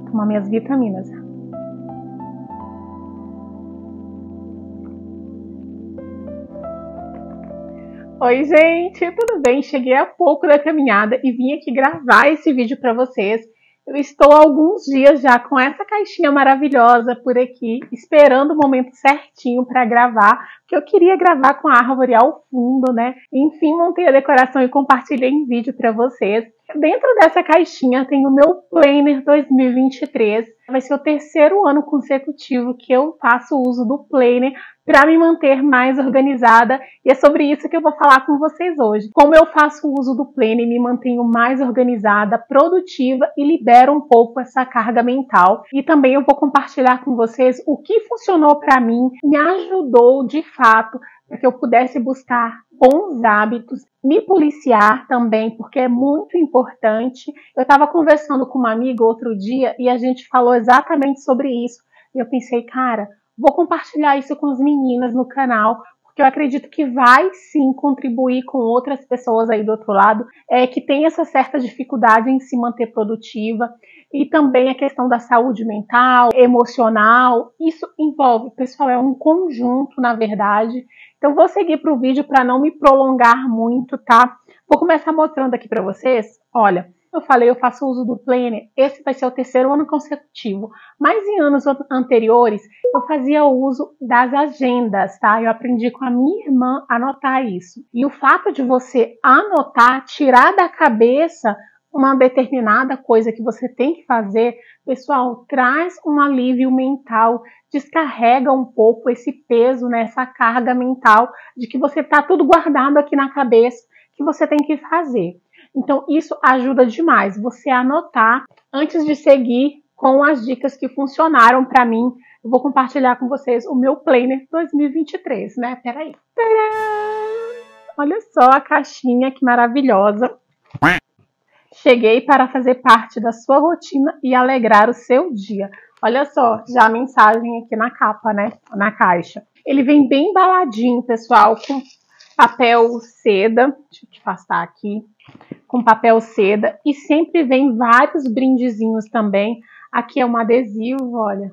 tomar minhas vitaminas. Oi, gente, tudo bem? Cheguei há pouco da caminhada e vim aqui gravar esse vídeo para vocês. Eu estou há alguns dias já com essa caixinha maravilhosa por aqui, esperando o momento certinho para gravar, porque eu queria gravar com a árvore ao fundo, né? Enfim, montei a decoração e compartilhei em vídeo para vocês. Dentro dessa caixinha tem o meu Planner 2023. Vai ser o terceiro ano consecutivo que eu faço uso do Planner para me manter mais organizada, e é sobre isso que eu vou falar com vocês hoje. Como eu faço uso do Planner e me mantenho mais organizada, produtiva e libero um pouco essa carga mental. E também eu vou compartilhar com vocês o que funcionou para mim, me ajudou de fato para que eu pudesse buscar bons hábitos, me policiar também, porque é muito importante. Eu estava conversando com uma amiga outro dia e a gente falou exatamente sobre isso. E eu pensei, cara, vou compartilhar isso com as meninas no canal, porque eu acredito que vai sim contribuir com outras pessoas aí do outro lado, que tem essa certa dificuldade em se manter produtiva, e também a questão da saúde mental, emocional. Isso envolve, pessoal, é um conjunto, na verdade. Então vou seguir para o vídeo para não me prolongar muito, tá? Vou começar mostrando aqui para vocês. Olha, eu falei, eu faço uso do Planner, esse vai ser o terceiro ano consecutivo, mas em anos anteriores eu fazia uso das agendas, tá? Eu aprendi com a minha irmã a anotar isso. E o fato de você anotar, tirar da cabeça uma determinada coisa que você tem que fazer, pessoal, traz um alívio mental, descarrega um pouco esse peso, né, essa carga mental de que você tá tudo guardado aqui na cabeça que você tem que fazer. Então, isso ajuda demais, você anotar antes de seguir com as dicas que funcionaram para mim. Eu vou compartilhar com vocês o meu Planner 2023, né? Peraí. Tcharam! Olha só a caixinha, que maravilhosa. Cheguei para fazer parte da sua rotina e alegrar o seu dia. Olha só, já a mensagem aqui na capa, né? Na caixa. Ele vem bem embaladinho, pessoal, com papel seda. Deixa eu te afastar aqui. Com papel seda, e sempre vem vários brindezinhos também. Aqui é um adesivo, olha.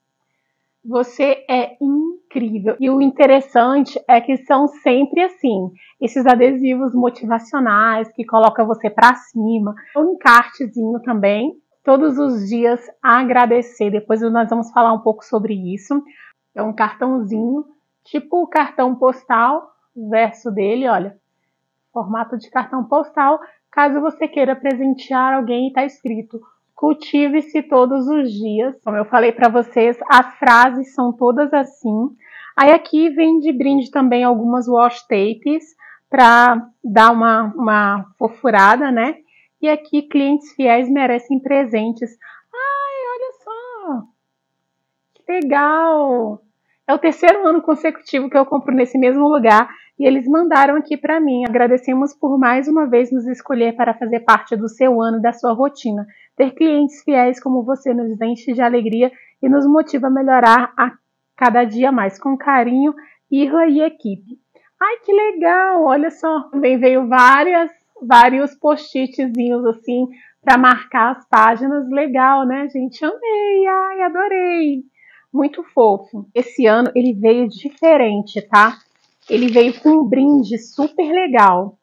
Você é incrível. E o interessante é que são sempre assim, esses adesivos motivacionais que colocam você para cima. Um encartezinho também, todos os dias agradecer. Depois nós vamos falar um pouco sobre isso. É um cartãozinho, tipo o cartão postal, o verso dele, olha. Formato de cartão postal. Caso você queira presentear alguém, está escrito: cultive-se todos os dias. Como eu falei para vocês, as frases são todas assim. Aí aqui vem de brinde também algumas washi tapes para dar uma fofurada, né? E aqui, clientes fiéis merecem presentes. Ai, olha só! Que legal! É o terceiro ano consecutivo que eu compro nesse mesmo lugar e eles mandaram aqui para mim. Agradecemos por mais uma vez nos escolher para fazer parte do seu ano e da sua rotina. Ter clientes fiéis como você nos enche de alegria e nos motiva a melhorar a cada dia mais. Com carinho, Irla e equipe. Ai, que legal! Olha só, também veio vários post-itzinhos assim para marcar as páginas. Legal, né, gente? Amei! Ai, adorei! Muito fofo. Esse ano ele veio diferente, tá? Ele veio com um brinde super legal.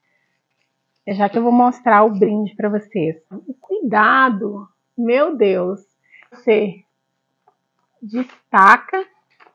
Já que eu vou mostrar o brinde para vocês. Cuidado! Meu Deus! Você destaca.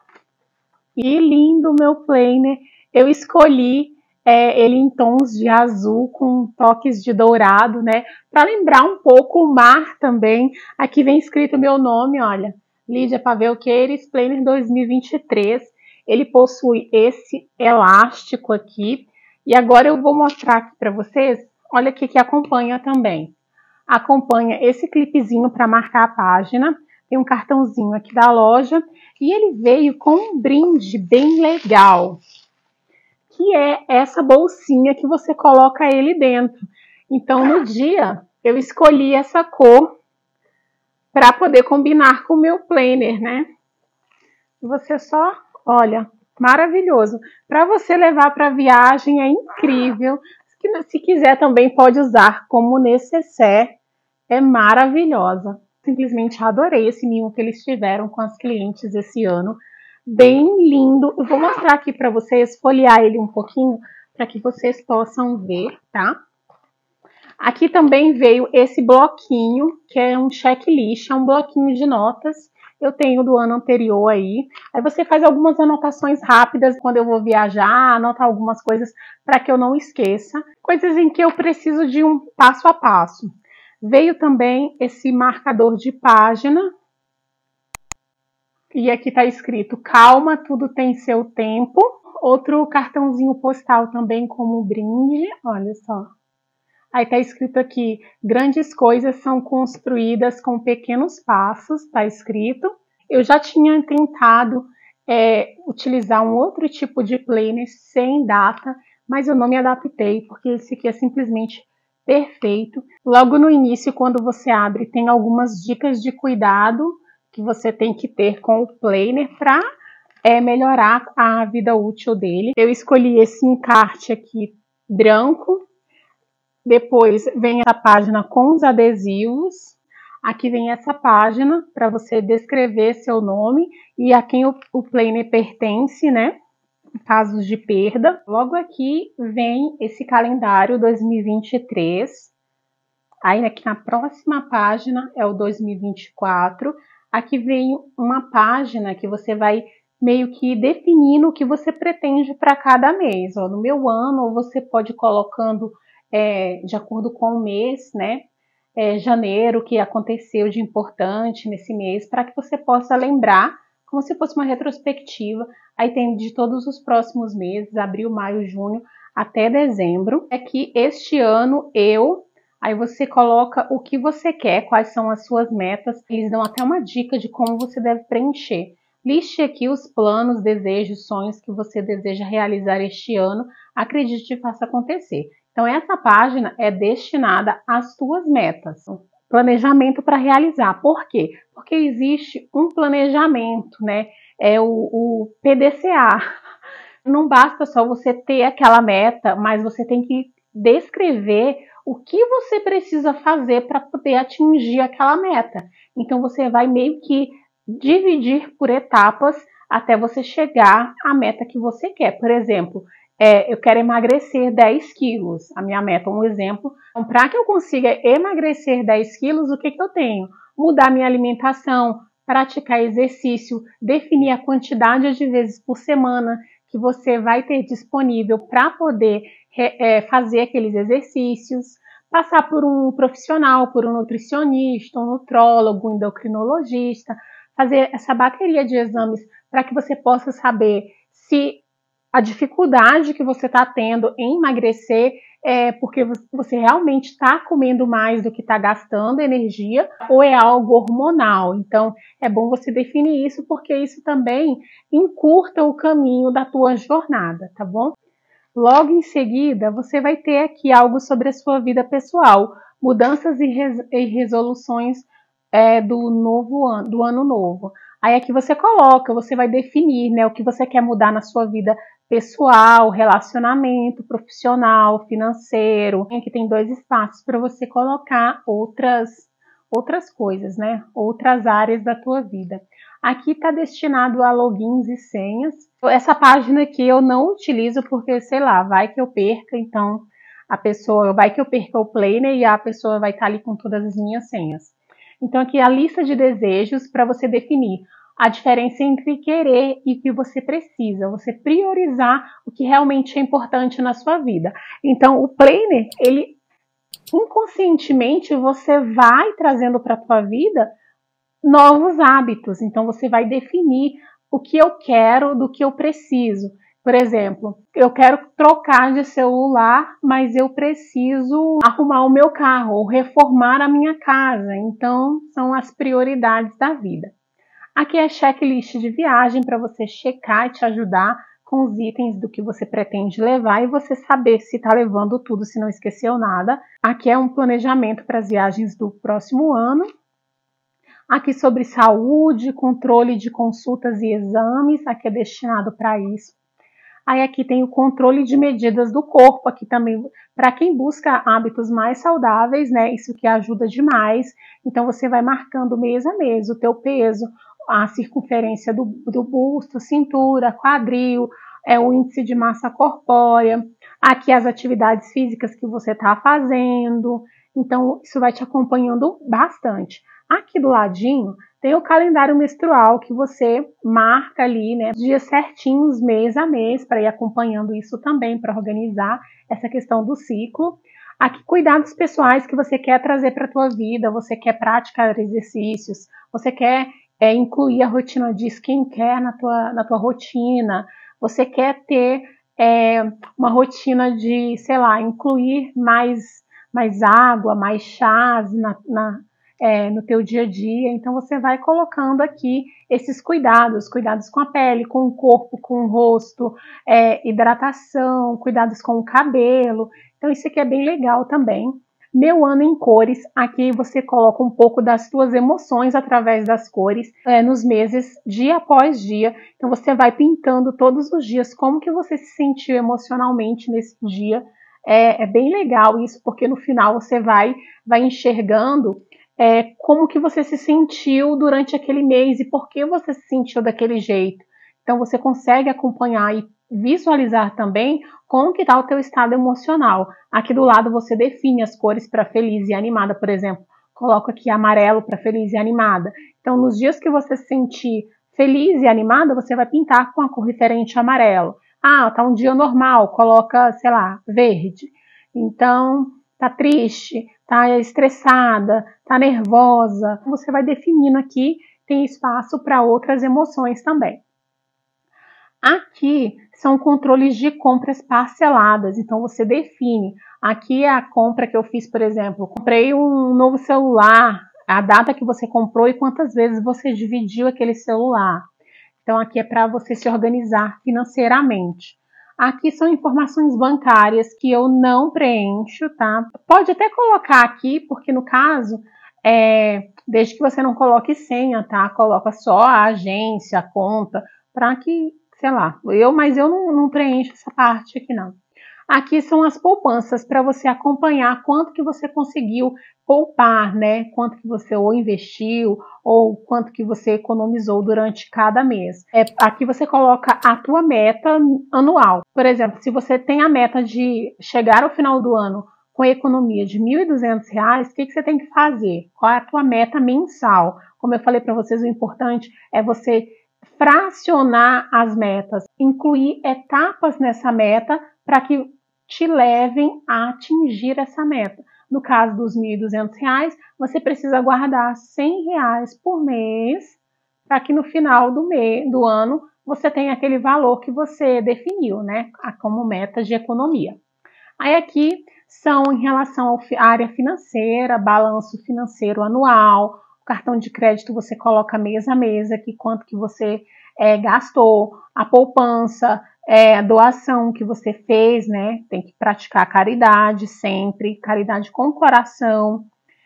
Que lindo o meu Planner. Eu escolhi ele em tons de azul com toques de dourado, né? Para lembrar um pouco o mar também. Aqui vem escrito meu nome, olha. Lídia Pavelqueiras, Planner 2023. Ele possui esse elástico aqui. E agora eu vou mostrar aqui para vocês. Olha o que acompanha também. Acompanha esse clipezinho para marcar a página. Tem um cartãozinho aqui da loja. E ele veio com um brinde bem legal. Que é essa bolsinha que você coloca ele dentro. Então, no dia, eu escolhi essa cor para poder combinar com o meu planner, né? Você só, olha, maravilhoso. Para você levar para viagem é incrível. Se quiser também pode usar como necessaire, é maravilhosa. simplesmente adorei esse mimo que eles tiveram com as clientes esse ano. Bem lindo. Eu vou mostrar aqui para vocês, folhear ele um pouquinho, para que vocês possam ver, tá? Aqui também veio esse bloquinho, que é um checklist, é um bloquinho de notas. Eu tenho do ano anterior aí. Aí você faz algumas anotações rápidas quando eu vou viajar, anotar algumas coisas para que eu não esqueça. Coisas em que eu preciso de um passo a passo. Veio também esse marcador de página. E aqui está escrito, calma, tudo tem seu tempo. Outro cartãozinho postal também como brinde, olha só. Aí está escrito aqui, grandes coisas são construídas com pequenos passos, está escrito. Eu já tinha tentado utilizar um outro tipo de planner sem data, mas eu não me adaptei, porque esse aqui é simplesmente perfeito. Logo no início, quando você abre, tem algumas dicas de cuidado que você tem que ter com o planner para melhorar a vida útil dele. Eu escolhi esse encarte aqui branco. Depois vem a página com os adesivos. Aqui vem essa página para você descrever seu nome e a quem o planner pertence, né? Em casos de perda. Logo aqui vem esse calendário 2023. Aí aqui na próxima página é o 2024. Aqui vem uma página que você vai meio que definindo o que você pretende para cada mês. Ó, no meu ano, você pode ir colocando de acordo com o mês, né? Janeiro, o que aconteceu de importante nesse mês, para que você possa lembrar, como se fosse uma retrospectiva. Aí tem de todos os próximos meses, abril, maio, junho, até dezembro. Aqui, este ano, aí você coloca o que você quer, quais são as suas metas. Eles dão até uma dica de como você deve preencher. Liste aqui os planos, desejos, sonhos que você deseja realizar este ano. Acredite e faça acontecer. Então, essa página é destinada às suas metas. Planejamento para realizar. Por quê? Porque existe um planejamento, né? É o PDCA. Não basta só você ter aquela meta, mas você tem que descrever o que você precisa fazer para poder atingir aquela meta. Então, você vai meio que dividir por etapas até você chegar à meta que você quer. Por exemplo, eu quero emagrecer 10 quilos, a minha meta, um exemplo. Então, para que eu consiga emagrecer 10 quilos, o que eu tenho? Mudar minha alimentação, praticar exercício, definir a quantidade de vezes por semana que você vai ter disponível para poder fazer aqueles exercícios, passar por um profissional, por um nutricionista, um nutrólogo, um endocrinologista, fazer essa bateria de exames para que você possa saber se a dificuldade que você está tendo em emagrecer é porque você realmente está comendo mais do que está gastando energia ou é algo hormonal. Então, é bom você definir isso, porque isso também encurta o caminho da tua jornada, tá bom? Logo em seguida, você vai ter aqui algo sobre a sua vida pessoal, mudanças e resoluções do ano novo. Aí aqui você coloca, você vai definir, né, o que você quer mudar na sua vida pessoal, relacionamento, profissional, financeiro. Aqui tem 2 espaços para você colocar outras coisas, né, outras áreas da tua vida. Aqui está destinado a logins e senhas. Essa página aqui eu não utilizo porque, sei lá, vai que eu perca, então vai que eu perca o planner e a pessoa vai estar ali com todas as minhas senhas. Então aqui a lista de desejos para você definir a diferença entre querer e o que você precisa, você priorizar o que realmente é importante na sua vida. Então o planner, ele inconscientemente você vai trazendo para a tua vida novos hábitos. Então você vai definir o que eu quero do que eu preciso. Por exemplo, eu quero trocar de celular, mas eu preciso arrumar o meu carro ou reformar a minha casa. Então, são as prioridades da vida. Aqui é a checklist de viagem para você checar e te ajudar com os itens do que você pretende levar e você saber se está levando tudo, se não esqueceu nada. Aqui é um planejamento para as viagens do próximo ano. Aqui sobre saúde, controle de consultas e exames, aqui é destinado para isso. Aí aqui tem o controle de medidas do corpo, aqui também para quem busca hábitos mais saudáveis, né? Isso que ajuda demais. Então você vai marcando mês a mês o teu peso, a circunferência do busto, cintura, quadril, o índice de massa corpórea, aqui as atividades físicas que você está fazendo. Então isso vai te acompanhando bastante. Aqui do ladinho tem o calendário menstrual que você marca ali, né, dias certinhos, mês a mês, para ir acompanhando isso também, para organizar essa questão do ciclo. Aqui, cuidados pessoais que você quer trazer para a tua vida, você quer praticar exercícios, você quer incluir a rotina de skincare na tua rotina, você quer ter uma rotina de, sei lá, incluir mais água, mais chás no teu dia a dia. Então você vai colocando aqui esses cuidados com a pele, com o corpo, com o rosto, hidratação, cuidados com o cabelo. Então isso aqui é bem legal também. Meu ano em cores, aqui você coloca um pouco das suas emoções através das cores, nos meses, dia após dia. Então você vai pintando todos os dias como que você se sentiu emocionalmente nesse dia. É bem legal isso, porque no final você vai enxergando como que você se sentiu durante aquele mês e por que você se sentiu daquele jeito. Então você consegue acompanhar e visualizar também como que está o teu estado emocional. Aqui do lado você define as cores para feliz e animada, por exemplo. Coloco aqui amarelo para feliz e animada. Então nos dias que você se sentir feliz e animada, você vai pintar com a cor referente amarelo. Ah, tá um dia normal, coloca, sei lá, verde. Então, tá triste, tá estressada, tá nervosa. Você vai definindo aqui, tem espaço para outras emoções também. Aqui são controles de compras parceladas, então você define. Aqui é a compra que eu fiz, por exemplo, comprei um novo celular, a data que você comprou e quantas vezes você dividiu aquele celular. Então aqui é para você se organizar financeiramente. Aqui são informações bancárias que eu não preencho, tá? Pode até colocar aqui, porque no caso, desde que você não coloque senha, tá? Coloca só a agência, a conta, para que, sei lá, mas eu não preencho essa parte aqui não. Aqui são as poupanças para você acompanhar quanto que você conseguiu poupar, né? Quanto que você ou investiu ou quanto que você economizou durante cada mês. Aqui você coloca a tua meta anual. Por exemplo, se você tem a meta de chegar ao final do ano com economia de R$ 1.200, o que você tem que fazer? Qual é a tua meta mensal? Como eu falei para vocês, o importante é você fracionar as metas, incluir etapas nessa meta para que te levem a atingir essa meta. No caso dos R$ 1.200, você precisa guardar R$ 100 por mês para que no final do ano você tenha aquele valor que você definiu, né, como meta de economia. Aí aqui são em relação à área financeira, balanço financeiro anual, o cartão de crédito você coloca mês a mês aqui quanto que você gastou, a poupança, a doação que você fez, né? Tem que praticar caridade sempre, caridade com coração.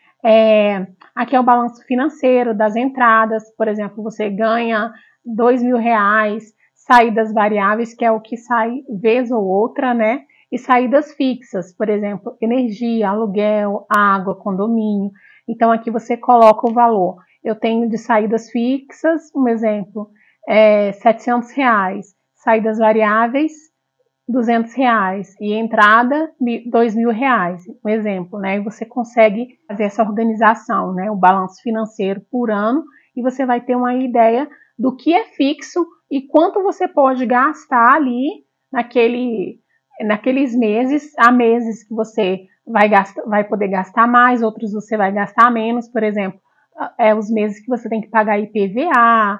Aqui é o balanço financeiro das entradas, por exemplo, você ganha R$ 2.000, saídas variáveis, que é o que sai vez ou outra, né? E saídas fixas, por exemplo, energia, aluguel, água, condomínio. Então aqui você coloca o valor. Eu tenho de saídas fixas, um exemplo, R$ 700, saídas variáveis, R$ 200 e entrada R$ 2.000, um exemplo, né? E você consegue fazer essa organização, né? O balanço financeiro por ano e você vai ter uma ideia do que é fixo e quanto você pode gastar ali naqueles meses. Há meses que você vai poder gastar mais, outros você vai gastar menos, por exemplo, os meses que você tem que pagar IPVA,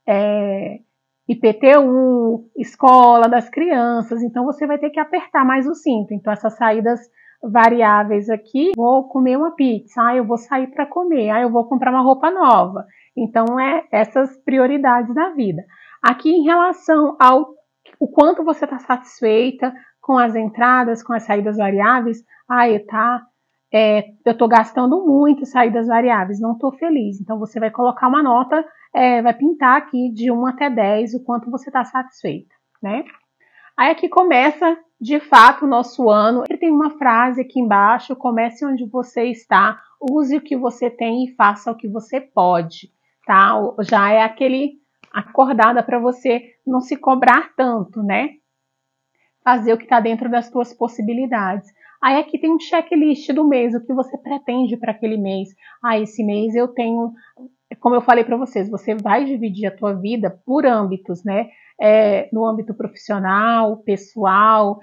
IPTU, escola das crianças, então você vai ter que apertar mais o cinto. Então essas saídas variáveis aqui, vou comer uma pizza, eu vou sair para comer, eu vou comprar uma roupa nova. Então essas prioridades da vida. Aqui em relação ao o quanto você está satisfeita com as entradas, com as saídas variáveis, eu estou gastando muito saídas variáveis, não estou feliz. Então você vai colocar uma nota, vai pintar aqui de 1 até 10 o quanto você está satisfeita, né? Aí aqui começa, de fato, o nosso ano. Ele tem uma frase aqui embaixo: comece onde você está, use o que você tem e faça o que você pode, tá? Já é aquele acordada para você não se cobrar tanto, né? Fazer o que está dentro das suas possibilidades. Aí aqui tem um checklist do mês, o que você pretende para aquele mês. Ah, esse mês eu tenho, como eu falei para vocês, você vai dividir a tua vida por âmbitos, né? No âmbito profissional, pessoal,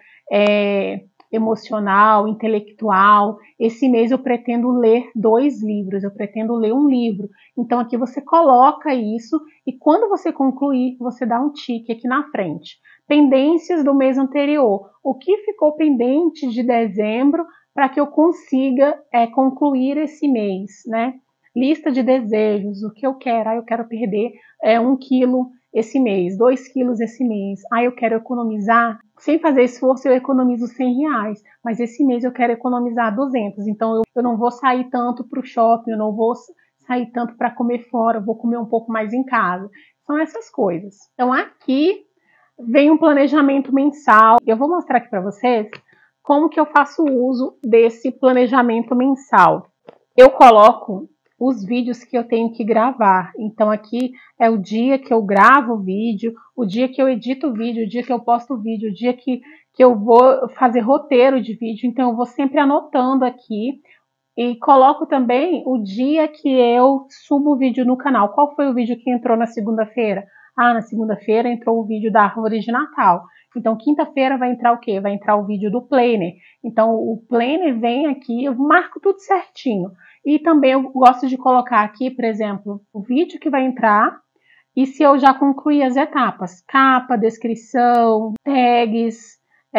emocional, intelectual. Esse mês eu pretendo ler 2 livros, eu pretendo ler um livro. Então aqui você coloca isso e quando você concluir, você dá um tique aqui na frente. Pendências do mês anterior. O que ficou pendente de dezembro para que eu consiga concluir esse mês, né? Lista de desejos, o que eu quero. Eu quero perder 1 quilo esse mês, 2 quilos esse mês. Eu quero economizar, sem fazer esforço eu economizo R$100, mas esse mês eu quero economizar 200. Então eu não vou sair tanto para o shopping, eu não vou sair tanto para comer fora, eu vou comer um pouco mais em casa. São essas coisas. Então aqui vem um planejamento mensal. Eu vou mostrar aqui para vocês como que eu faço uso desse planejamento mensal. Eu coloco os vídeos que eu tenho que gravar. Então aqui é o dia que eu gravo o vídeo, o dia que eu edito o vídeo, o dia que eu posto o vídeo, o dia que eu vou fazer roteiro de vídeo. Então eu vou sempre anotando aqui e coloco também o dia que eu subo o vídeo no canal. Qual foi o vídeo que entrou na segunda-feira? Na segunda-feira entrou o vídeo da árvore de Natal. Então, quinta-feira vai entrar o quê? Vai entrar o vídeo do planner. Então, o planner vem aqui, eu marco tudo certinho. E também eu gosto de colocar aqui, por exemplo, o vídeo que vai entrar e se eu já concluí as etapas. Capa, descrição, tags,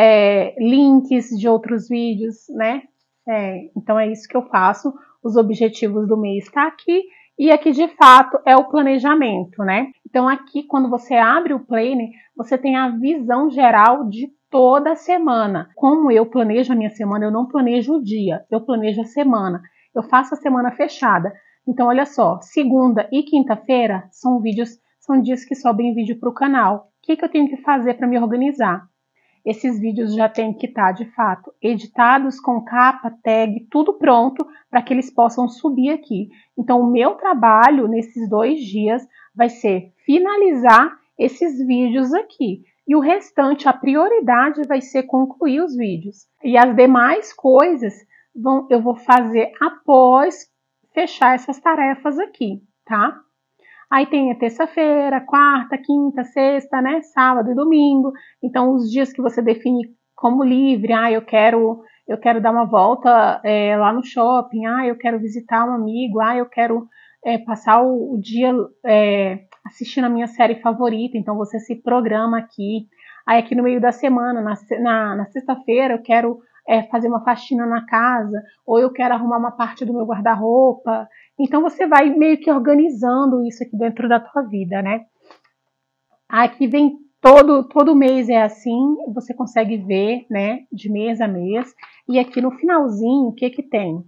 links de outros vídeos, né? Então é isso que eu faço. Os objetivos do mês está aqui. E aqui, de fato, é o planejamento, né? Então aqui, quando você abre o planner, você tem a visão geral de toda a semana. Como eu planejo a minha semana, eu não planejo o dia, eu planejo a semana. Eu faço a semana fechada. Então, olha só, segunda e quinta-feira são dias que sobem vídeo para o canal. O que eu tenho que fazer para me organizar? Esses vídeos já têm que estar, de fato, editados com capa, tag, tudo pronto para que eles possam subir aqui. Então, o meu trabalho nesses 2 dias vai ser finalizar esses vídeos aqui. E o restante, a prioridade vai ser concluir os vídeos. E as demais coisas eu vou fazer após fechar essas tarefas aqui, tá? Aí tem a terça-feira, quarta, quinta, sexta, né? Sábado e domingo. Então, os dias que você define como livre, eu quero dar uma volta lá no shopping, eu quero visitar um amigo, eu quero passar o dia assistindo a minha série favorita. Então, você se programa aqui. Aí, aqui no meio da semana, na sexta-feira, eu quero fazer uma faxina na casa, ou eu quero arrumar uma parte do meu guarda-roupa. Então você vai meio que organizando isso aqui dentro da tua vida, né? Aqui vem todo mês é assim, você consegue ver, né, de mês a mês. E aqui no finalzinho, o que tem?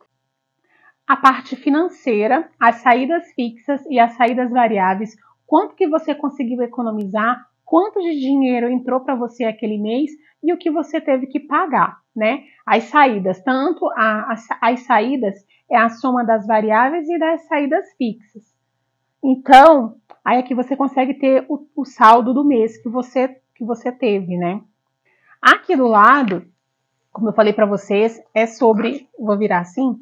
A parte financeira, as saídas fixas e as saídas variáveis, quanto que você conseguiu economizar, quanto de dinheiro entrou para você aquele mês e o que você teve que pagar, né? As saídas, tanto as saídas é a soma das variáveis e das saídas fixas. Então, aí aqui você consegue ter o saldo do mês que você teve, né? Aqui do lado, como eu falei para vocês, é sobre, vou virar assim,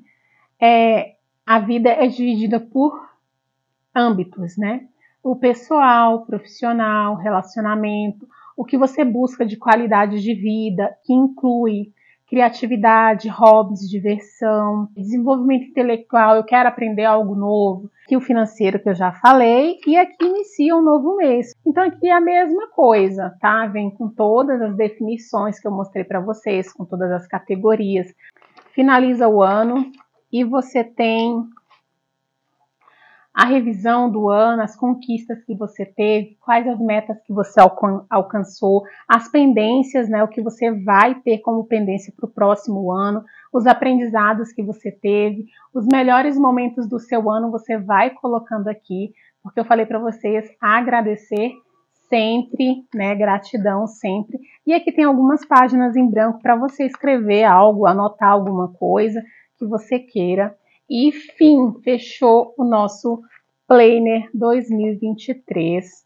a vida é dividida por âmbitos, né? O pessoal, profissional, relacionamento, o que você busca de qualidade de vida, que inclui criatividade, hobbies, diversão, desenvolvimento intelectual, eu quero aprender algo novo, que o financeiro que eu já falei, e aqui inicia um novo mês. Então aqui é a mesma coisa, tá? Vem com todas as definições que eu mostrei para vocês, com todas as categorias. Finaliza o ano e você tem a revisão do ano, as conquistas que você teve, quais as metas que você alcançou, as pendências, né, o que você vai ter como pendência para o próximo ano, os aprendizados que você teve, os melhores momentos do seu ano você vai colocando aqui, porque eu falei para vocês agradecer sempre, né? Gratidão sempre. E aqui tem algumas páginas em branco para você escrever algo, anotar alguma coisa que você queira. E fim, fechou o nosso Planner 2023.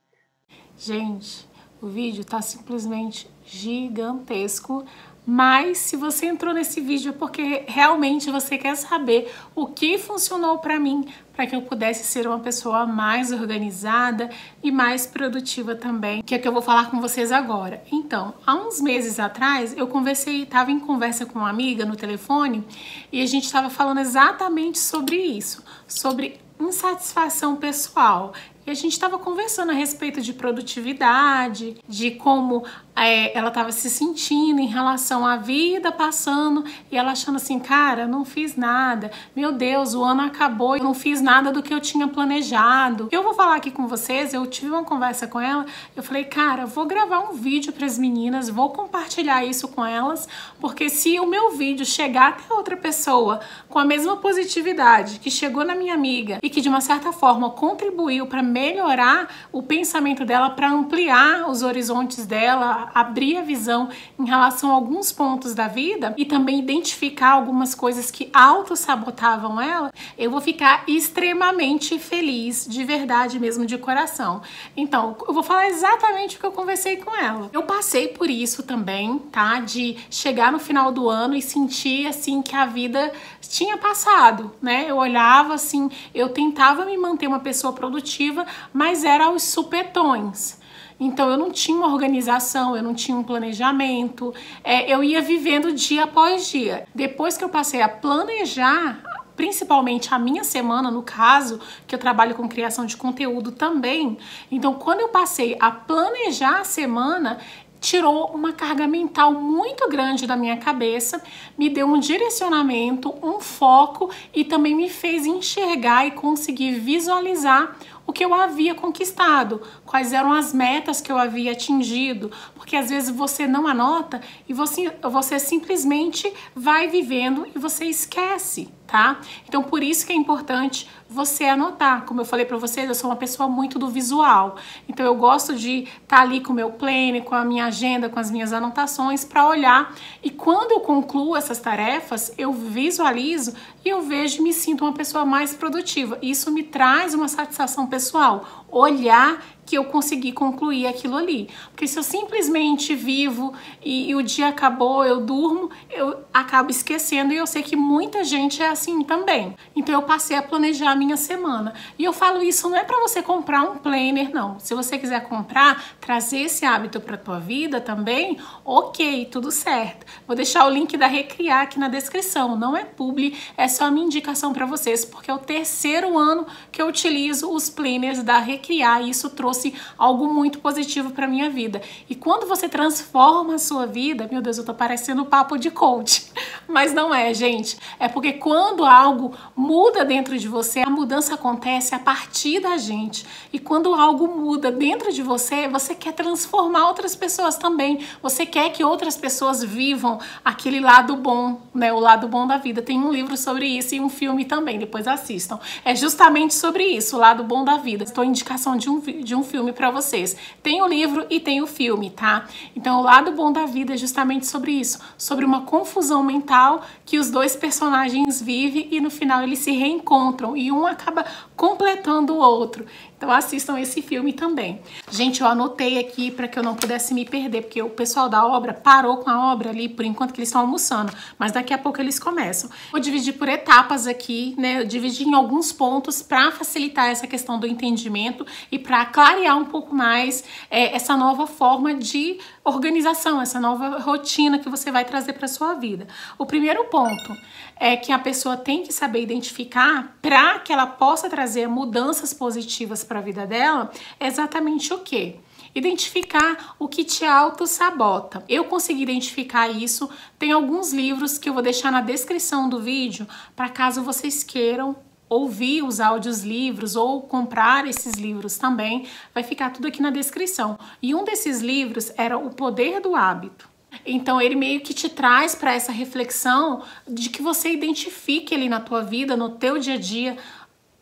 Gente, o vídeo tá simplesmente gigantesco, mas se você entrou nesse vídeo é porque realmente você quer saber o que funcionou para mim, para que eu pudesse ser uma pessoa mais organizada e mais produtiva também, que é o que eu vou falar com vocês agora. Então, há uns meses atrás, eu estava em conversa com uma amiga no telefone e a gente estava falando exatamente sobre isso, sobre insatisfação pessoal. E a gente estava conversando a respeito de produtividade, de como ela estava se sentindo em relação à vida passando e ela achando assim, cara, não fiz nada, meu Deus, o ano acabou e eu não fiz nada do que eu tinha planejado. Eu vou falar aqui com vocês, eu tive uma conversa com ela, eu falei, cara, vou gravar um vídeo para as meninas, vou compartilhar isso com elas, porque se o meu vídeo chegar até outra pessoa com a mesma positividade que chegou na minha amiga e que de uma certa forma contribuiu para melhorar o pensamento dela, para ampliar os horizontes dela, abrir a visão em relação a alguns pontos da vida e também identificar algumas coisas que auto-sabotavam ela, eu vou ficar extremamente feliz, de verdade mesmo, de coração. Então, eu vou falar exatamente o que eu conversei com ela. Eu passei por isso também, tá? De chegar no final do ano e sentir, assim, que a vida tinha passado, né? Eu olhava, assim, eu tentava me manter uma pessoa produtiva, mas era aos supetões. Então eu não tinha uma organização, eu não tinha um planejamento, eu ia vivendo dia após dia. Depois que eu passei a planejar, principalmente a minha semana, no caso, que eu trabalho com criação de conteúdo também, então quando eu passei a planejar a semana, tirou uma carga mental muito grande da minha cabeça, me deu um direcionamento, um foco e também me fez enxergar e conseguir visualizar o que eu havia conquistado, quais eram as metas que eu havia atingido, porque às vezes você não anota e você simplesmente vai vivendo e você esquece, tá? Então por isso que é importante você anotar. Como eu falei para vocês, eu sou uma pessoa muito do visual, então eu gosto de estar ali com o meu planner, com a minha agenda, com as minhas anotações para olhar, e quando eu concluo essas tarefas, eu visualizo e eu vejo e me sinto uma pessoa mais produtiva. Isso me traz uma satisfação pessoal, olhar que eu consegui concluir aquilo ali. Porque se eu simplesmente vivo e o dia acabou, eu durmo, eu acabo esquecendo, e eu sei que muita gente é assim também. Então eu passei a planejar a minha semana. E eu falo isso não é para você comprar um planner, não. Se você quiser comprar, trazer esse hábito para tua vida também, ok, tudo certo. Vou deixar o link da Recriar aqui na descrição. Não é publi, é só a minha indicação para vocês, porque é o terceiro ano que eu utilizo os planners da Recriar e isso trouxe algo muito positivo para minha vida. E quando você transforma a sua vida, meu Deus, eu tô parecendo papo de coach, mas não é, gente. É porque quando algo muda dentro de você, a mudança acontece a partir da gente. E quando algo muda dentro de você, você quer transformar outras pessoas também. Você quer que outras pessoas vivam aquele lado bom, né? O lado bom da vida. Tem um livro sobre isso e um filme também, depois assistam. É justamente sobre isso, o lado bom da vida. Estou em indicação de um filme para vocês. Tem o livro e tem o filme, tá? Então o lado bom da vida é justamente sobre isso, sobre uma confusão mental que os dois personagens vivem e no final eles se reencontram e um acaba completando o outro. Então assistam esse filme também. Gente, eu anotei aqui para que eu não pudesse me perder, porque o pessoal da obra parou com a obra ali por enquanto que eles estão almoçando, mas daqui a pouco eles começam. Vou dividir por etapas aqui, né? Eu dividi em alguns pontos para facilitar essa questão do entendimento e para clarear um pouco mais essa nova forma de organização, essa nova rotina que você vai trazer para sua vida. O primeiro ponto é que a pessoa tem que saber identificar, para que ela possa trazer mudanças positivas para a vida dela, é exatamente o quê? Identificar o que te auto-sabota. Eu consegui identificar isso, tem alguns livros que eu vou deixar na descrição do vídeo, para caso vocês queiram ouvir os áudios livros ou comprar esses livros também, vai ficar tudo aqui na descrição. E um desses livros era O Poder do Hábito. Então ele meio que te traz para essa reflexão de que você identifique ali na tua vida, no teu dia a dia,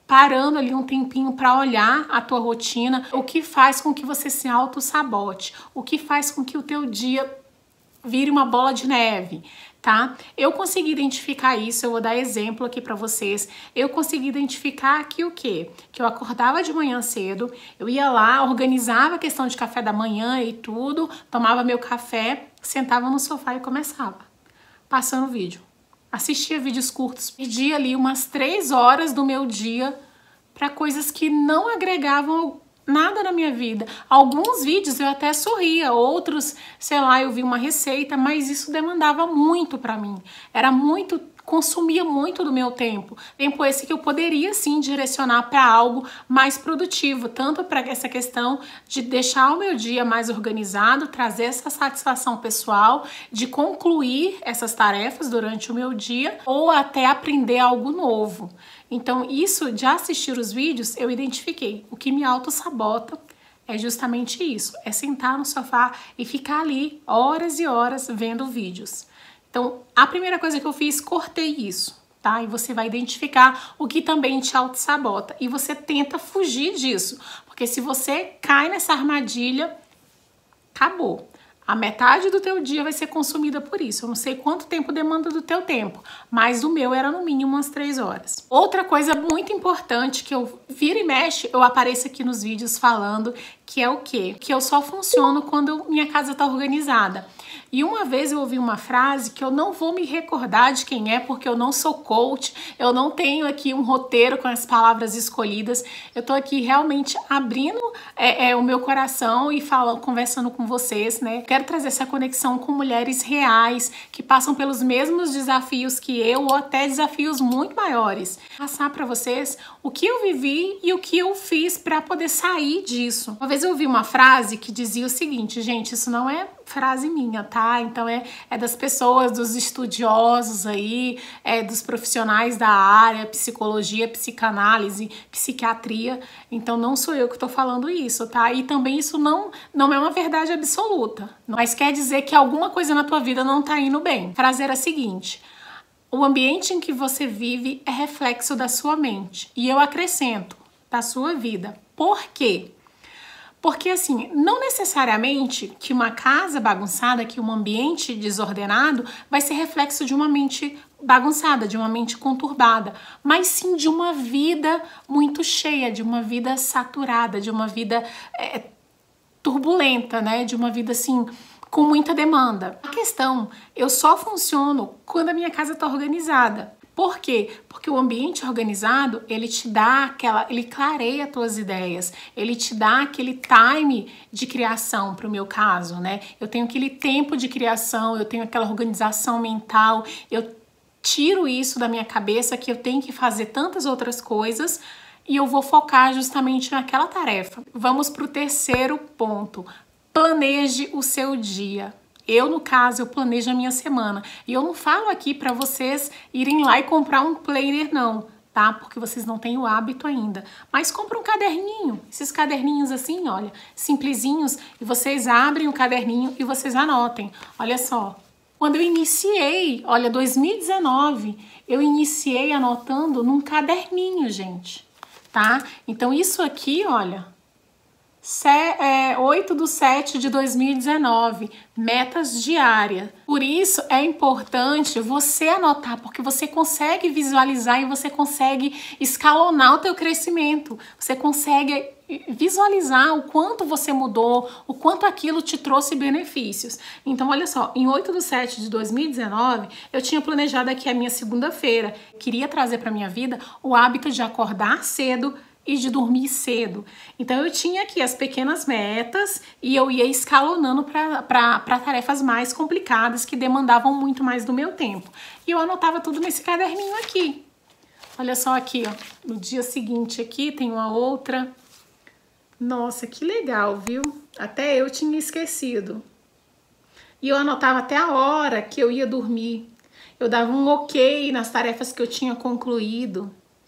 parando ali um tempinho para olhar a tua rotina, o que faz com que você se auto-sabote, o que faz com que o teu dia vire uma bola de neve, tá? Eu consegui identificar isso, eu vou dar exemplo aqui para vocês. Eu consegui identificar aqui o quê? Que eu acordava de manhã cedo, eu ia lá, organizava a questão de café da manhã e tudo, tomava meu café, sentava no sofá e começava, passando vídeo. Assistia vídeos curtos, perdia ali umas 3 horas do meu dia para coisas que não agregavam nada na minha vida. Alguns vídeos eu até sorria, outros, sei lá, eu vi uma receita, mas isso demandava muito para mim. Era muito, consumia muito do meu tempo. Tempo esse que eu poderia sim direcionar para algo mais produtivo, tanto para essa questão de deixar o meu dia mais organizado, trazer essa satisfação pessoal, de concluir essas tarefas durante o meu dia ou até aprender algo novo. Então, isso de assistir os vídeos, eu identifiquei. O que me auto-sabota é justamente isso. É sentar no sofá e ficar ali horas e horas vendo vídeos. Então, a primeira coisa que eu fiz, cortei isso, tá? E você vai identificar o que também te auto-sabota. E você tenta fugir disso. Porque se você cai nessa armadilha, acabou. A metade do teu dia vai ser consumida por isso. Eu não sei quanto tempo demanda do teu tempo, mas o meu era no mínimo umas 3 horas. Outra coisa muito importante que eu vira e mexe, eu apareço aqui nos vídeos falando, que é o quê? Que eu só funciono quando minha casa tá organizada. E uma vez eu ouvi uma frase que eu não vou me recordar de quem é, porque eu não sou coach, eu não tenho aqui um roteiro com as palavras escolhidas. Eu tô aqui realmente abrindo o meu coração e conversando com vocês, né? Quero trazer essa conexão com mulheres reais que passam pelos mesmos desafios que eu ou até desafios muito maiores. Passar para vocês o que eu vivi e o que eu fiz para poder sair disso. Uma vez eu ouvi uma frase que dizia o seguinte, gente, isso não é frase minha, tá? Então é das pessoas, dos estudiosos aí, dos profissionais da área, psicologia, psicanálise, psiquiatria. Então não sou eu que tô falando isso, tá? E também isso não é uma verdade absoluta, mas quer dizer que alguma coisa na tua vida não tá indo bem. A frase era a seguinte: o ambiente em que você vive é reflexo da sua mente. E eu acrescento, da sua vida. Por quê? Porque assim, não necessariamente que uma casa bagunçada, que um ambiente desordenado vai ser reflexo de uma mente bagunçada, de uma mente conturbada, mas sim de uma vida muito cheia, de uma vida saturada, de uma vida turbulenta, né? De uma vida assim com muita demanda. A questão, eu só funciono quando a minha casa está organizada. Por quê? Porque o ambiente organizado, ele te dá ele clareia as tuas ideias, ele te dá aquele time de criação, para o meu caso, né? Eu tenho aquele tempo de criação, eu tenho aquela organização mental, eu tiro isso da minha cabeça que eu tenho que fazer tantas outras coisas e eu vou focar justamente naquela tarefa. Vamos para o terceiro ponto. Planeje o seu dia. Eu, no caso, eu planejo a minha semana. E eu não falo aqui para vocês irem lá e comprar um planner, não, tá? Porque vocês não têm o hábito ainda. Mas compra um caderninho. Esses caderninhos assim, olha, simplesinhos. E vocês abrem o caderninho e vocês anotem. Olha só. Quando eu iniciei, olha, 2019, eu iniciei anotando num caderninho, gente, tá? Então, isso aqui, olha... 8/7/2019, metas diárias. Por isso é importante você anotar, porque você consegue visualizar e você consegue escalonar o teu crescimento. Você consegue visualizar o quanto você mudou, o quanto aquilo te trouxe benefícios. Então, olha só, em 8/7/2019, eu tinha planejado aqui a minha segunda-feira. Queria trazer para minha vida o hábito de acordar cedo e de dormir cedo. Então eu tinha aqui as pequenas metas e eu ia escalonando para tarefas mais complicadas que demandavam muito mais do meu tempo. E eu anotava tudo nesse caderninho aqui. Olha só aqui, ó. No dia seguinte aqui tem uma outra. Nossa, que legal, viu? Até eu tinha esquecido. E eu anotava até a hora que eu ia dormir. Eu dava um ok nas tarefas que eu tinha concluído.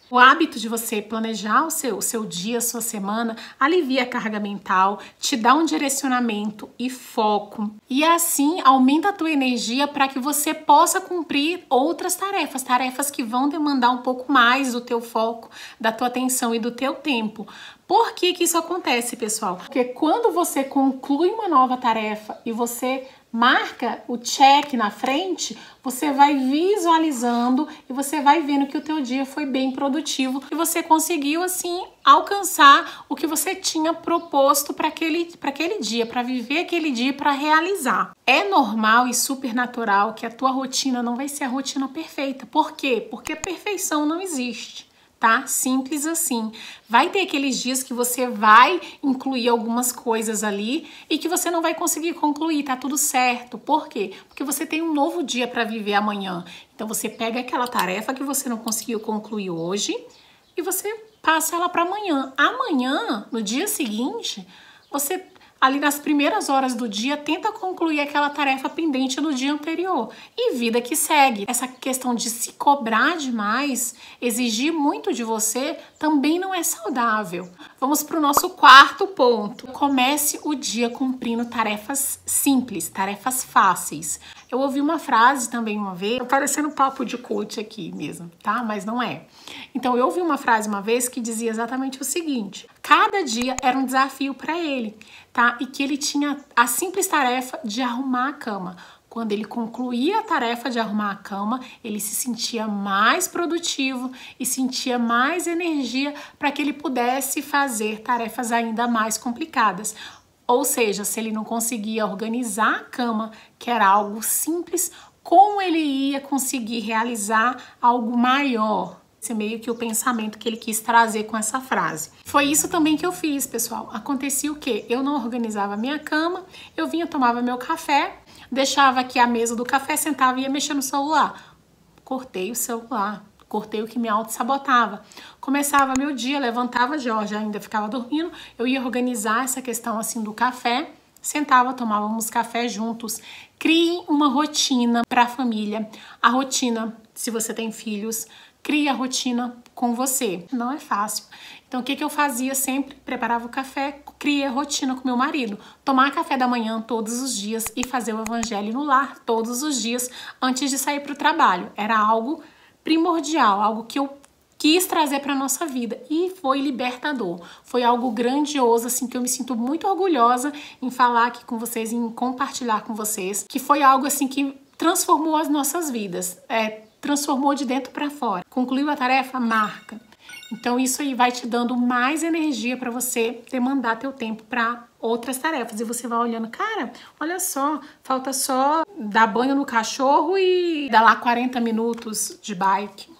O hábito de você planejar o seu dia, a sua semana, alivia a carga mental, te dá um direcionamento e foco. E assim aumenta a tua energia para que você possa cumprir outras tarefas, tarefas que vão demandar um pouco mais do teu foco, da tua atenção e do teu tempo. Por que que isso acontece, pessoal? Porque quando você conclui uma nova tarefa e você marca o check na frente, você vai visualizando e você vai vendo que o teu dia foi bem produtivo e você conseguiu, assim, alcançar o que você tinha proposto para aquele dia, para viver aquele dia, para realizar. É normal e super natural que a tua rotina não vai ser a rotina perfeita. Por quê? Porque a perfeição não existe. Tá? Simples assim. Vai ter aqueles dias que você vai incluir algumas coisas ali e que você não vai conseguir concluir, tá tudo certo. Por quê? Porque você tem um novo dia para viver amanhã. Então você pega aquela tarefa que você não conseguiu concluir hoje e você passa ela para amanhã. Amanhã, no dia seguinte, você ali nas primeiras horas do dia, tenta concluir aquela tarefa pendente do dia anterior. E vida que segue. Essa questão de se cobrar demais, exigir muito de você, também não é saudável. Vamos para o nosso quarto ponto. Comece o dia cumprindo tarefas simples, tarefas fáceis. Eu ouvi uma frase também uma vez, parecendo papo de coach aqui mesmo, tá? Mas não é. Então eu ouvi uma frase uma vez que dizia exatamente o seguinte: cada dia era um desafio para ele, tá? E que ele tinha a simples tarefa de arrumar a cama. Quando ele concluía a tarefa de arrumar a cama, ele se sentia mais produtivo e sentia mais energia para que ele pudesse fazer tarefas ainda mais complicadas. Ou seja, se ele não conseguia organizar a cama, que era algo simples, como ele ia conseguir realizar algo maior? Esse é meio que o pensamento que ele quis trazer com essa frase. Foi isso também que eu fiz, pessoal. Acontecia o quê? Eu não organizava a minha cama, eu vinha, tomava meu café, deixava aqui a mesa do café, sentava e ia mexer no celular. Cortei o celular. Cortei o que me auto-sabotava. Começava meu dia, levantava, Jorge ainda ficava dormindo, eu ia organizar essa questão assim do café, sentava, tomávamos café juntos. Crie uma rotina para a família. A rotina, se você tem filhos, crie a rotina com você. Não é fácil. Então, o que eu fazia sempre? Preparava o café, criei a rotina com meu marido. Tomar café da manhã todos os dias e fazer o evangelho no lar todos os dias antes de sair para o trabalho. Era algo primordial, algo que eu quis trazer para nossa vida e foi libertador. Foi algo grandioso, assim, que eu me sinto muito orgulhosa em falar aqui com vocês, em compartilhar com vocês, que foi algo assim que transformou as nossas vidas, transformou de dentro para fora. Concluiu a tarefa? Marca. Então isso aí vai te dando mais energia para você demandar teu tempo para outras tarefas. E você vai olhando, cara, olha só, falta só dar banho no cachorro e dar lá 40 minutos de bike.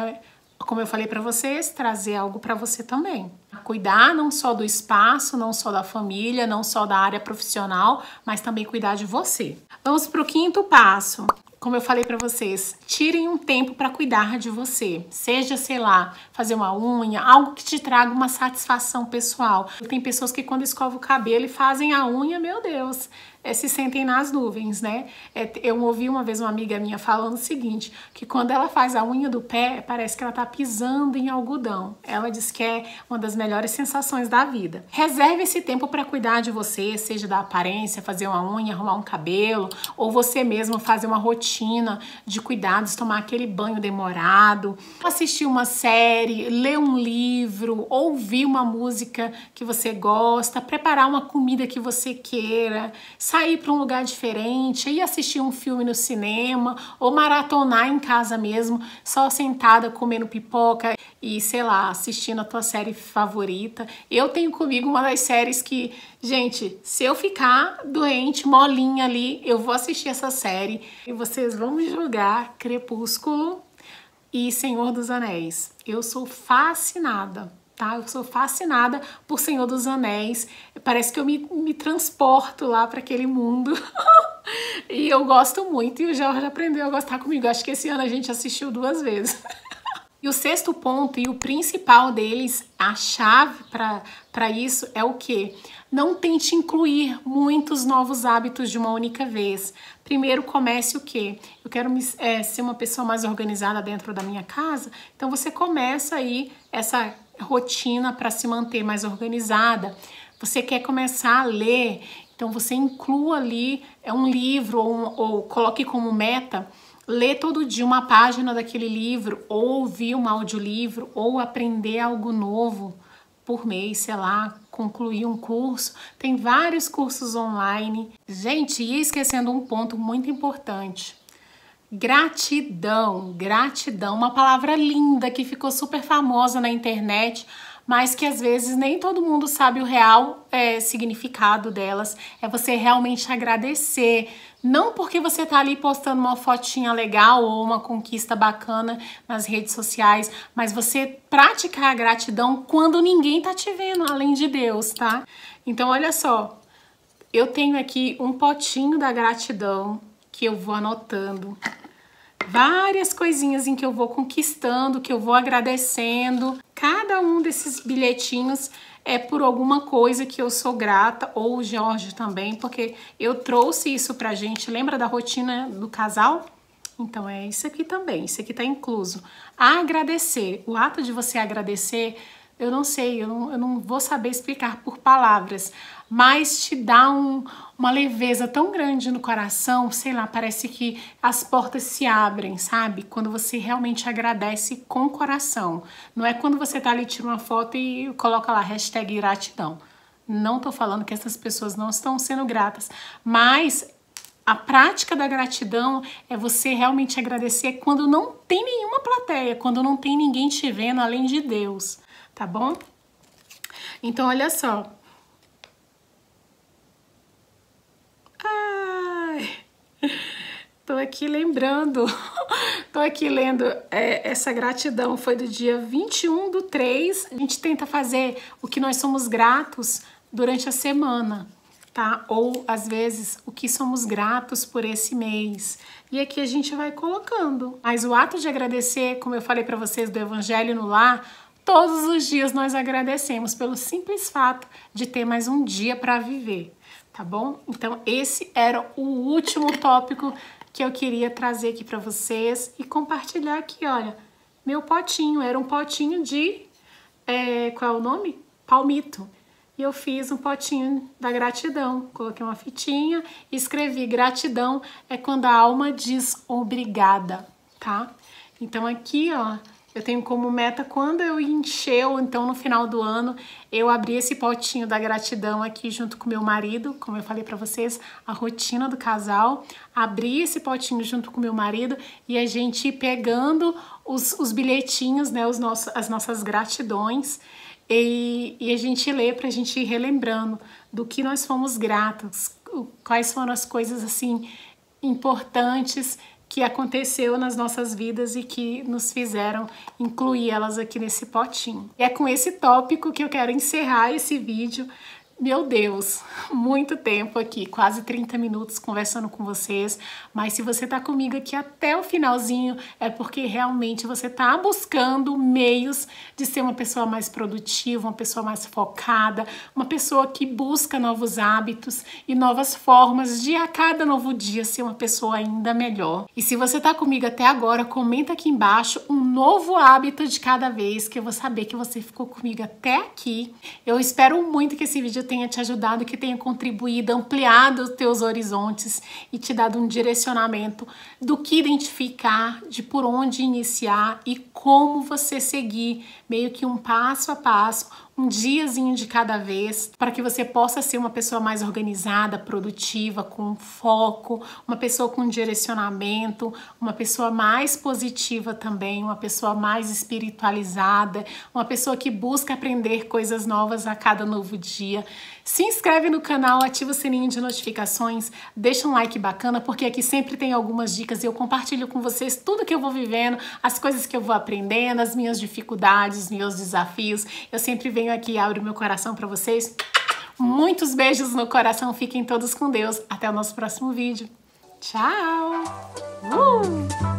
Como eu falei para vocês, trazer algo para você também. Cuidar não só do espaço, não só da família, não só da área profissional, mas também cuidar de você. Vamos para o quinto passo. Como eu falei para vocês, tirem um tempo para cuidar de você. Seja, sei lá, fazer uma unha, algo que te traga uma satisfação pessoal. Tem pessoas que quando escovam o cabelo e fazem a unha, meu Deus, se sentem nas nuvens, né? Eu ouvi uma vez uma amiga minha falando o seguinte, que quando ela faz a unha do pé, parece que ela tá pisando em algodão. Ela diz que é uma das melhores sensações da vida. Reserve esse tempo para cuidar de você, seja da aparência, fazer uma unha, arrumar um cabelo, ou você mesmo fazer uma rotina de cuidados, tomar aquele banho demorado, assistir uma série, ler um livro, ouvir uma música que você gosta, preparar uma comida que você queira, sair para um lugar diferente, ir assistir um filme no cinema ou maratonar em casa mesmo, só sentada comendo pipoca e, sei lá, assistindo a tua série favorita. Eu tenho comigo uma das séries que, gente, se eu ficar doente, molinha ali, eu vou assistir essa série e vocês vão me julgar. Crepúsculo e Senhor dos Anéis. Eu sou fascinada. Tá? Eu sou fascinada por Senhor dos Anéis. Parece que eu me transporto lá para aquele mundo. E eu gosto muito. E o Jorge aprendeu a gostar comigo. Acho que esse ano a gente assistiu 2 vezes. E o sexto ponto, e o principal deles, a chave para isso é o quê? Não tente incluir muitos novos hábitos de uma única vez. Primeiro comece o quê? Eu quero ser uma pessoa mais organizada dentro da minha casa, então você começa aí essa rotina para se manter mais organizada. Você quer começar a ler, então você inclua ali um livro ou coloque como meta ler todo dia uma página daquele livro, ou ouvir um audiolivro, ou aprender algo novo por mês, sei lá, concluir um curso. Tem vários cursos online. Gente, ia esquecendo um ponto muito importante. Gratidão, gratidão, uma palavra linda que ficou super famosa na internet, mas que às vezes nem todo mundo sabe o real significado delas. É você realmente agradecer, não porque você tá ali postando uma fotinha legal ou uma conquista bacana nas redes sociais, mas você praticar a gratidão quando ninguém tá te vendo, além de Deus, tá? Então olha só, eu tenho aqui um potinho da gratidão que eu vou anotando várias coisinhas em que eu vou conquistando, que eu vou agradecendo. Cada um desses bilhetinhos é por alguma coisa que eu sou grata, ou o Jorge também, porque eu trouxe isso pra gente. Lembra da rotina do casal? Então é isso aqui também, isso aqui tá incluso. Agradecer, o ato de você agradecer, eu não sei, eu não vou saber explicar por palavras, mas te dá uma leveza tão grande no coração, sei lá, parece que as portas se abrem, sabe? Quando você realmente agradece com o coração. Não é quando você tá ali, tira uma foto e coloca lá #gratidão. Não tô falando que essas pessoas não estão sendo gratas, mas a prática da gratidão é você realmente agradecer quando não tem nenhuma plateia, quando não tem ninguém te vendo além de Deus, tá bom? Então, olha só. Ai, tô aqui lembrando, tô aqui lendo essa gratidão, foi do dia 21/3. A gente tenta fazer o que nós somos gratos durante a semana, tá? Ou, às vezes, o que somos gratos por esse mês. E aqui a gente vai colocando. Mas o ato de agradecer, como eu falei para vocês do Evangelho no Lar, todos os dias nós agradecemos pelo simples fato de ter mais um dia para viver, tá bom? Então, esse era o último tópico que eu queria trazer aqui para vocês e compartilhar aqui, olha, meu potinho, era um potinho de, qual é o nome? Palmito. E eu fiz um potinho da gratidão, coloquei uma fitinha e escrevi: gratidão é quando a alma diz obrigada, tá? Então aqui, ó, eu tenho como meta, quando eu encher, ou então no final do ano, eu abri esse potinho da gratidão aqui junto com meu marido, como eu falei pra vocês, a rotina do casal, abri esse potinho junto com meu marido e a gente ir pegando os bilhetinhos, né, as nossas gratidões, e a gente lê pra gente ir relembrando do que nós fomos gratos, quais foram as coisas assim importantes que aconteceu nas nossas vidas e que nos fizeram incluir elas aqui nesse potinho. E é com esse tópico que eu quero encerrar esse vídeo. Meu Deus, muito tempo aqui, quase 30 minutos conversando com vocês, mas se você tá comigo aqui até o finalzinho, é porque realmente você tá buscando meios de ser uma pessoa mais produtiva, uma pessoa mais focada, uma pessoa que busca novos hábitos e novas formas de a cada novo dia ser uma pessoa ainda melhor. E se você tá comigo até agora, comenta aqui embaixo um novo hábito de cada vez, que eu vou saber que você ficou comigo até aqui. Eu espero muito que esse vídeo tenha te ajudado, que tenha contribuído, ampliado os teus horizontes e te dado um direcionamento do que identificar, de por onde iniciar e como você seguir, meio que um passo a passo, um diazinho de cada vez, para que você possa ser uma pessoa mais organizada, produtiva, com foco, uma pessoa com direcionamento, uma pessoa mais positiva também, uma pessoa mais espiritualizada, uma pessoa que busca aprender coisas novas a cada novo dia. Se inscreve no canal, ativa o sininho de notificações, deixa um like bacana, porque aqui sempre tem algumas dicas e eu compartilho com vocês tudo que eu vou vivendo, as coisas que eu vou aprendendo, as minhas dificuldades, os meus desafios. Eu sempre venho aqui e abro meu coração para vocês. Muitos beijos no coração, fiquem todos com Deus. Até o nosso próximo vídeo. Tchau!